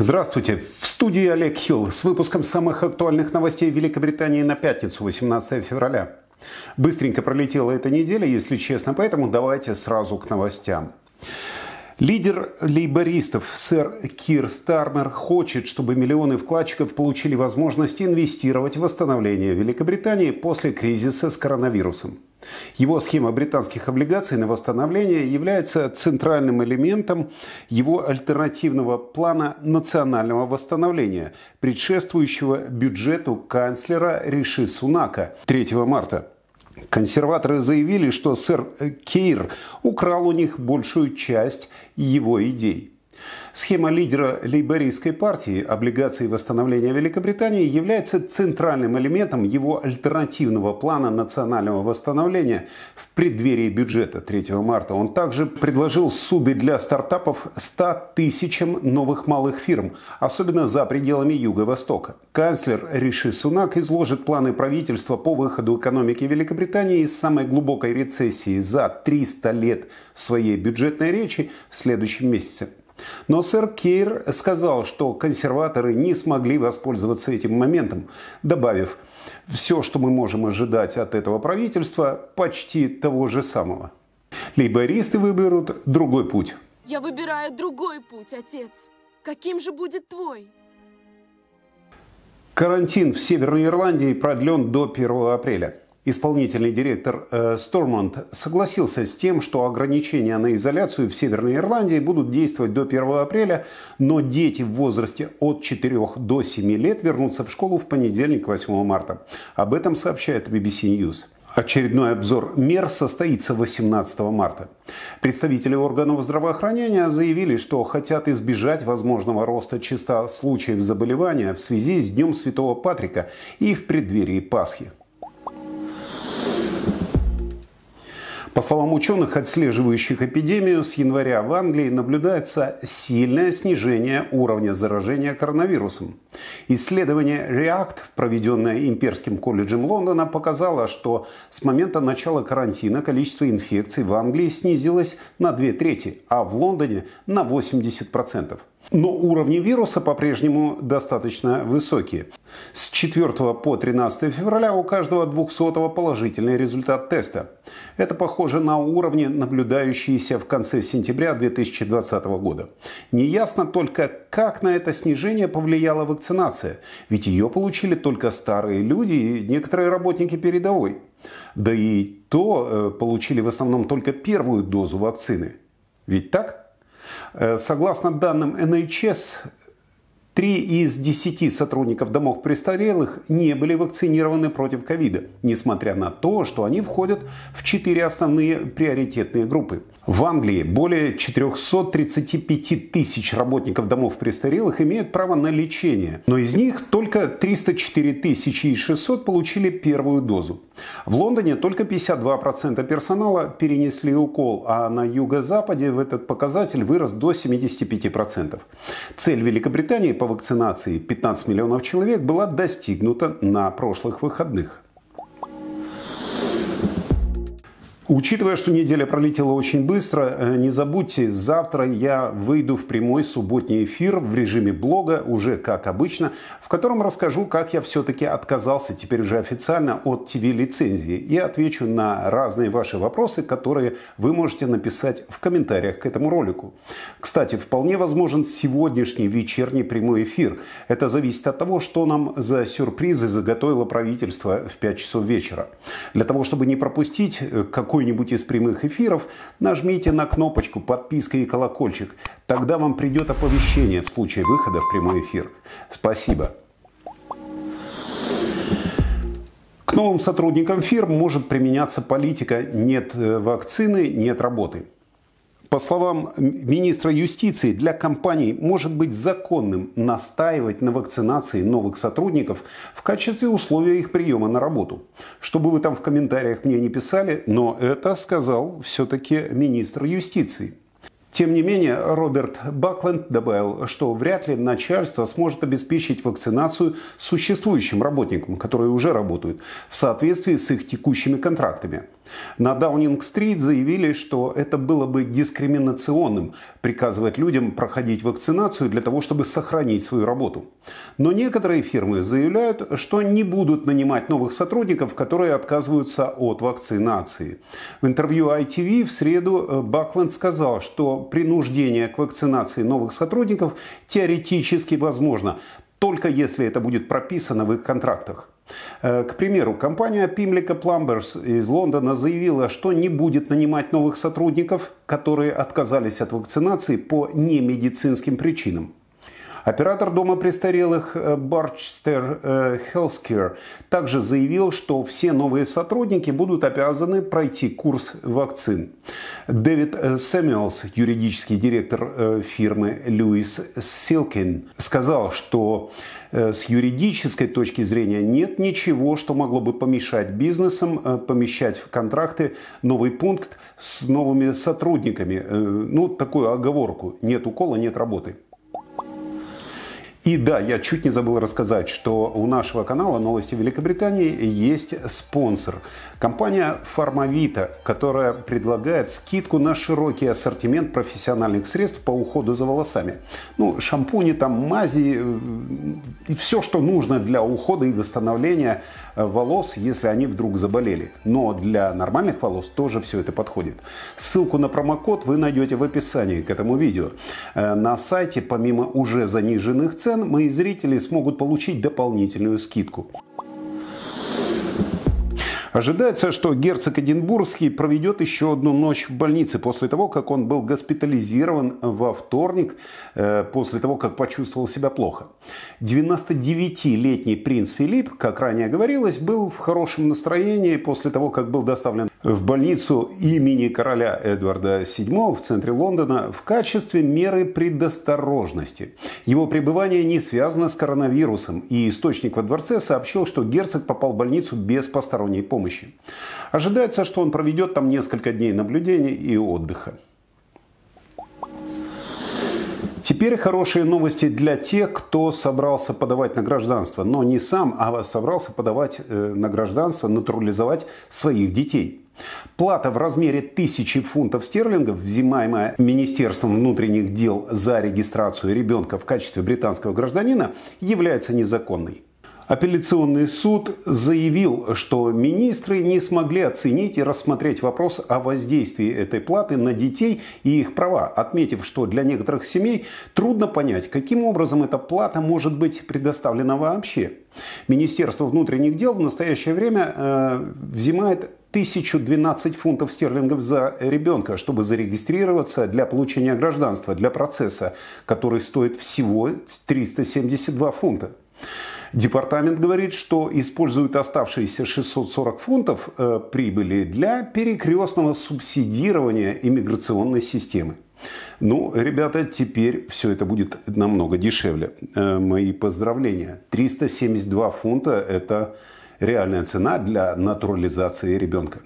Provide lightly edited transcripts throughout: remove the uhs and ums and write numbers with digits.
Здравствуйте! В студии Олег Хилл с выпуском самых актуальных новостей Великобритании на пятницу, 18 февраля. Быстренько пролетела эта неделя, если честно, поэтому давайте сразу к новостям. Лидер лейбористов сэр Кир Стармер хочет, чтобы миллионы вкладчиков получили возможность инвестировать в восстановление Великобритании после кризиса с коронавирусом. Его схема британских облигаций на восстановление является центральным элементом его альтернативного плана национального восстановления, предшествующего бюджету канцлера Риши Сунака 3 марта. Консерваторы заявили, что сэр Кир украл у них большую часть его идей. Схема лидера лейбористской партии облигаций восстановления Великобритании является центральным элементом его альтернативного плана национального восстановления в преддверии бюджета 3 марта. Он также предложил суды для стартапов 100 тысячам новых малых фирм, особенно за пределами Юго-Востока. Канцлер Риши Сунак изложит планы правительства по выходу экономики Великобритании из самой глубокой рецессии за 300 лет в своей бюджетной речи в следующем месяце. Но сэр Кир сказал, что консерваторы не смогли воспользоваться этим моментом, добавив: «Все, что мы можем ожидать от этого правительства, почти того же самого». Лейбористы выберут другой путь. Я выбираю другой путь, отец. Каким же будет твой? Карантин в Северной Ирландии продлен до 1 апреля. Исполнительный директор Стормонт согласился с тем, что ограничения на изоляцию в Северной Ирландии будут действовать до 1 апреля, но дети в возрасте от 4 до 7 лет вернутся в школу в понедельник, 8 марта. Об этом сообщает BBC News. Очередной обзор мер состоится 18 марта. Представители органов здравоохранения заявили, что хотят избежать возможного роста числа случаев заболевания в связи с Днем Святого Патрика и в преддверии Пасхи. По словам ученых, отслеживающих эпидемию, с января в Англии наблюдается сильное снижение уровня заражения коронавирусом. Исследование REACT, проведенное Имперским колледжем Лондона, показало, что с момента начала карантина количество инфекций в Англии снизилось на 2/3, а в Лондоне на 80%. Но уровни вируса по-прежнему достаточно высокие. С 4 по 13 февраля у каждого 200-го положительный результат теста. Это похоже на уровни, наблюдающиеся в конце сентября 2020 года. Неясно только, как на это снижение повлияла вакцинация, ведь ее получили только старые люди и некоторые работники передовой. Да и то получили в основном только первую дозу вакцины. Ведь так? Согласно данным NHS, 3 из 10 сотрудников домов престарелых не были вакцинированы против ковида, несмотря на то, что они входят в 4 основные приоритетные группы. В Англии более 435 тысяч работников домов престарелых имеют право на лечение, но из них только 304 600 получили первую дозу. В Лондоне только 52% персонала перенесли укол, а на юго-западе этот показатель вырос до 75%. Цель Великобритании по вакцинации 15 миллионов человек была достигнута на прошлых выходных. Учитывая, что неделя пролетела очень быстро, не забудьте, завтра я выйду в прямой субботний эфир в режиме блога, уже как обычно, в котором расскажу, как я все-таки отказался теперь уже официально от ТВ-лицензии и отвечу на разные ваши вопросы, которые вы можете написать в комментариях к этому ролику. Кстати, вполне возможен сегодняшний вечерний прямой эфир. Это зависит от того, что нам за сюрпризы заготовило правительство в 5 часов вечера. Для того, чтобы не пропустить какой-нибудь из прямых эфиров, нажмите на кнопочку «Подписка» и «Колокольчик». Тогда вам придет оповещение в случае выхода в прямой эфир. Спасибо. К новым сотрудникам фирм может применяться политика «нет вакцины, нет работы». По словам министра юстиции, для компаний может быть законным настаивать на вакцинации новых сотрудников в качестве условия их приема на работу. Что бы вы там в комментариях мне не писали, но это сказал все-таки министр юстиции. Тем не менее, Роберт Бакленд добавил, что вряд ли начальство сможет обеспечить вакцинацию существующим работникам, которые уже работают, в соответствии с их текущими контрактами. На Даунинг-стрит заявили, что это было бы дискриминационным приказывать людям проходить вакцинацию для того, чтобы сохранить свою работу. Но некоторые фирмы заявляют, что не будут нанимать новых сотрудников, которые отказываются от вакцинации. В интервью ITV в среду Бакленд сказал, что принуждение к вакцинации новых сотрудников теоретически возможно, только если это будет прописано в их контрактах. К примеру, компания Pimlico Plumbers из Лондона заявила, что не будет нанимать новых сотрудников, которые отказались от вакцинации по немедицинским причинам. Оператор дома престарелых Barchester Healthcare также заявил, что все новые сотрудники будут обязаны пройти курс вакцин. Дэвид Сэмюэлс, юридический директор фирмы Lewis Silkin, сказал, что с юридической точки зрения нет ничего, что могло бы помешать бизнесам помещать в контракты новый пункт с новыми сотрудниками. Ну, такую оговорку: нет укола, нет работы. И да, я чуть не забыл рассказать, что у нашего канала «Новости Великобритании» есть спонсор. Компания Farmavita, которая предлагает скидку на широкий ассортимент профессиональных средств по уходу за волосами. Ну, шампуни, там, мази и все, что нужно для ухода и восстановления волос, если они вдруг заболели. Но для нормальных волос тоже все это подходит. Ссылку на промокод вы найдете в описании к этому видео. На сайте, помимо уже заниженных цен, мои зрители смогут получить дополнительную скидку. Ожидается, что герцог Эдинбургский проведет еще одну ночь в больнице после того, как он был госпитализирован во вторник, после того, как почувствовал себя плохо. 99-летний принц Филипп, как ранее говорилось, был в хорошем настроении после того, как был доставлен в больницу имени короля Эдварда VII в центре Лондона в качестве меры предосторожности. Его пребывание не связано с коронавирусом, и источник во дворце сообщил, что герцог попал в больницу без посторонней помощи. Ожидается, что он проведет там несколько дней наблюдения и отдыха. Теперь хорошие новости для тех, кто собрался подавать на гражданство, но не сам, а собрался подавать на гражданство, натурализовать своих детей. Плата в размере 1000 фунтов стерлингов, взимаемая Министерством внутренних дел за регистрацию ребенка в качестве британского гражданина, является незаконной. Апелляционный суд заявил, что министры не смогли оценить и рассмотреть вопрос о воздействии этой платы на детей и их права, отметив, что для некоторых семей трудно понять, каким образом эта плата может быть предоставлена вообще. Министерство внутренних дел в настоящее время взимает 1012 фунтов стерлингов за ребенка, чтобы зарегистрироваться для получения гражданства, для процесса, который стоит всего 372 фунта. Департамент говорит, что используют оставшиеся 640 фунтов прибыли для перекрестного субсидирования иммиграционной системы. Ну, ребята, теперь все это будет намного дешевле. Мои поздравления. 372 фунта – это реальная цена для натурализации ребенка.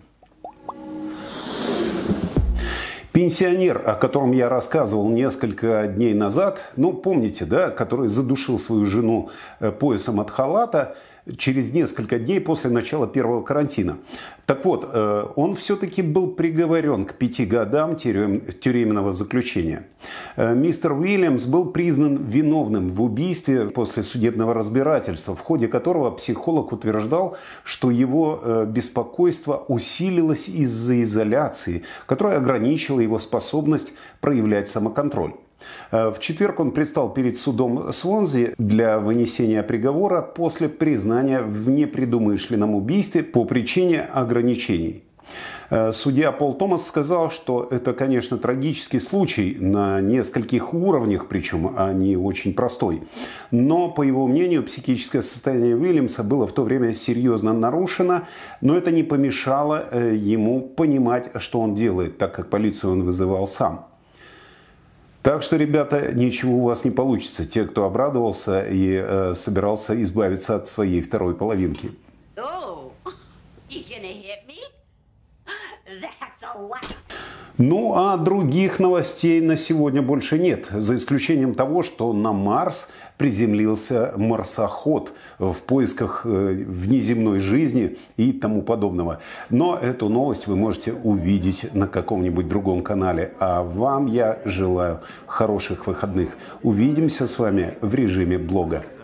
Пенсионер, о котором я рассказывал несколько дней назад, ну, помните, да, который задушил свою жену поясом от халата через несколько дней после начала первого карантина. Так вот, он все-таки был приговорен к 5 годам тюремного заключения. Мистер Уильямс был признан виновным в убийстве после судебного разбирательства, в ходе которого психолог утверждал, что его беспокойство усилилось из-за изоляции, которая ограничила его способность проявлять самоконтроль. В четверг он предстал перед судом Свонзи для вынесения приговора после признания в непредумышленном убийстве по причине ограничений. Судья Пол Томас сказал, что это, конечно, трагический случай на нескольких уровнях, причем не очень простой. Но, по его мнению, психическое состояние Уильямса было в то время серьезно нарушено, но это не помешало ему понимать, что он делает, так как полицию он вызывал сам. Так что, ребята, ничего у вас не получится, те, кто обрадовался и собирался избавиться от своей второй половинки. Ну, а других новостей на сегодня больше нет, за исключением того, что на Марс приземлился марсоход в поисках внеземной жизни и тому подобного. Но эту новость вы можете увидеть на каком-нибудь другом канале. А вам я желаю хороших выходных. Увидимся с вами в режиме блога.